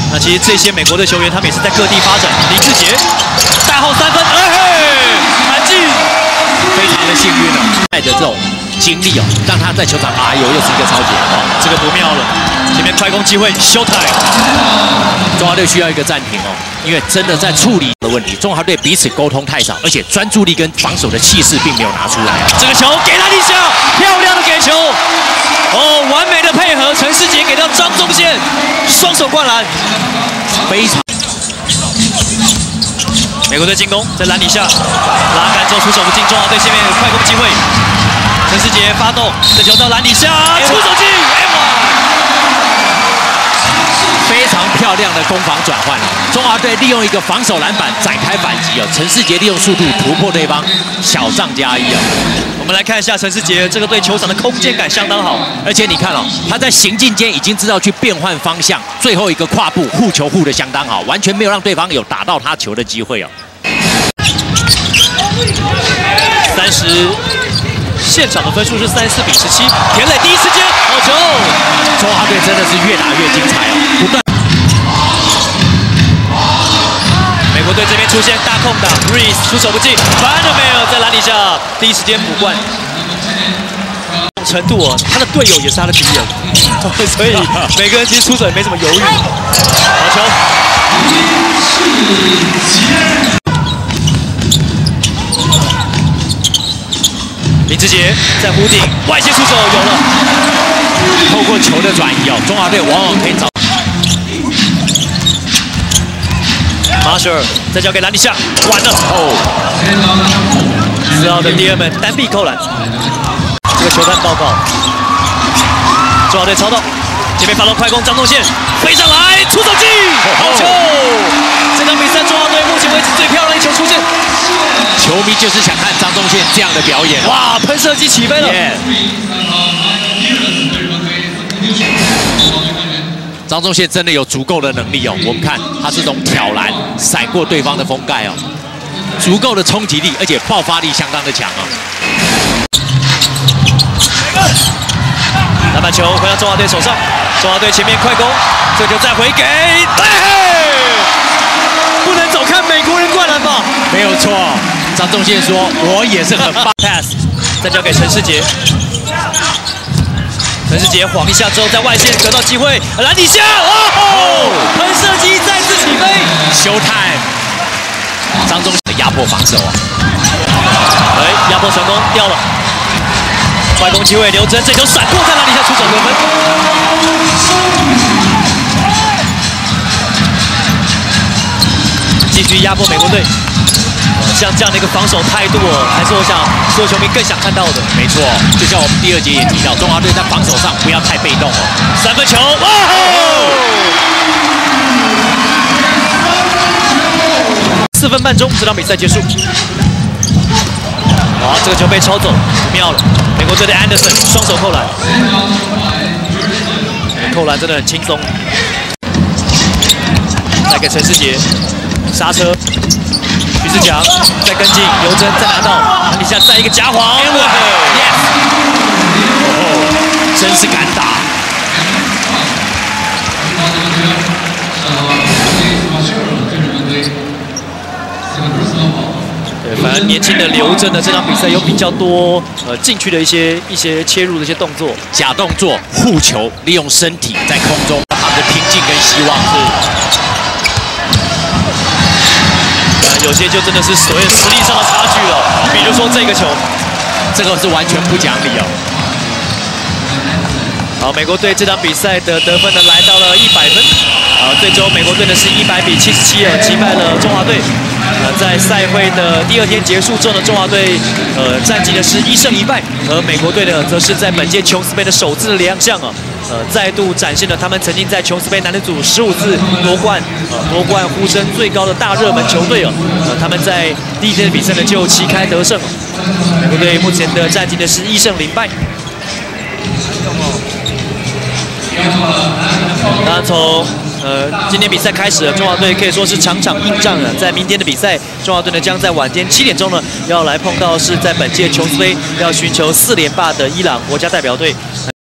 那其实这些美国的球员，他们也是在各地发展。林志杰大号3分，哎嘿，韩进非常的幸运哦，带着这种经历哦，让他在球场，哎呦，又是一个超级哦， 这个不妙了。前面快攻机会 ，Showtime， 中华队需要一个暂停哦，因为真的在处理的问题，中华队彼此沟通太少，而且专注力跟防守的气势并没有拿出来。 这个球给篮底下，漂亮的给球，哦，完美的配合，陈世杰给到张宗宪，双手灌篮， 非常。 美国队进攻在篮底下拉杆之后出手不进，中华队下面有快攻机会，陈世杰发动，这球到篮底下，出手进 ，M1。 非常漂亮的攻防转换哦！中华队利用一个防守篮板展开反击哦，陈世杰利用速度突破对方，小仗加1哦。 我们来看一下陈世杰这个对球场的空间感相当好， 而且你看哦，他在行进间已经知道去变换方向，最后一个跨步护球护得相当好，完全没有让对方有打到他球的机会哦。 30，现场的分数是34比17，田磊第一时间好球， 中华队真的是越打越精彩哦，不断。 美国队这边出现大空档 ，Reese 出手不进 ，Vandermeer 在篮底下第一时间补灌。程度哦，他的队友也是他的敌人，所以每个人其实出手也没什么犹豫。好球！林志杰在弧顶外线出手有了， 透过球的转移哦，中华队往往可以找。 马舍尔再交给篮底下，完了哦！4号的第2门单臂扣篮，这个球探报告，中华队抄到，这边发动快攻，张宗宪飞上来，出手进，好球！这场比赛中华队目前为止最漂亮一球出现， 球迷就是想看张宗宪这样的表演。 哇，喷射机起飞了！ 张宗宪真的有足够的能力哦，我们看他这种挑篮闪过对方的封盖哦，足够的冲击力，而且爆发力相当的强哦。 篮板球回到中华队手上，中华队前面快攻，这球再回给，不能走看美国人灌篮吧？ 没有错，张宗宪说我也是很棒。 pass， 再交给陈世杰。 陈世杰晃一下之后，在外线得到机会，篮底下，哦，喷射机再次起飞 ，Showtime！ 张宗宪的压迫防守啊， 压迫成功，掉了，快攻机会，刘真这球闪过，在篮底下出手得分，继续压迫美国队。 像这样的一个防守态度哦，还是我想所有球迷更想看到的。 没错，就像我们第2节也提到，中华队在防守上不要太被动哦。 3分球，哇！4分半钟，这场比赛结束。哇，这个球被抄走，不妙了。美国队的 Anderson 双手扣篮，扣篮真的很轻松。来给陈世杰，刹车。 徐志强再跟进，刘真再拿到，篮底下再一个夹晃 ，yes， 真是敢打。 对，反而年轻的刘真的这场比赛有比较多禁区的一些切入的一些动作， 假动作护球，利用身体在空中他们的拼劲跟希望是。 有些就真的是所谓实力上的差距了，比如说这个球， 这个是完全不讲理哦。 好，美国队这场比赛的得分呢来到了100分，最终美国队呢是100比77击败了中华队。在赛会的第2天结束之后呢，中华队战绩呢是1胜1败，而美国队呢则是在本届琼斯杯的首次的亮相啊。 再度展现了他们曾经在琼斯杯男子组15次夺冠呼声最高的大热门球队哦。他们在第1天的比赛呢就旗开得胜。美国队目前的战绩呢是1胜0败。那从今天比赛开始了，中华队可以说是场场硬仗了。在明天的比赛，中华队呢将在晚间7点钟呢要来碰到是在本届琼斯杯要寻求4连霸的伊朗国家代表队。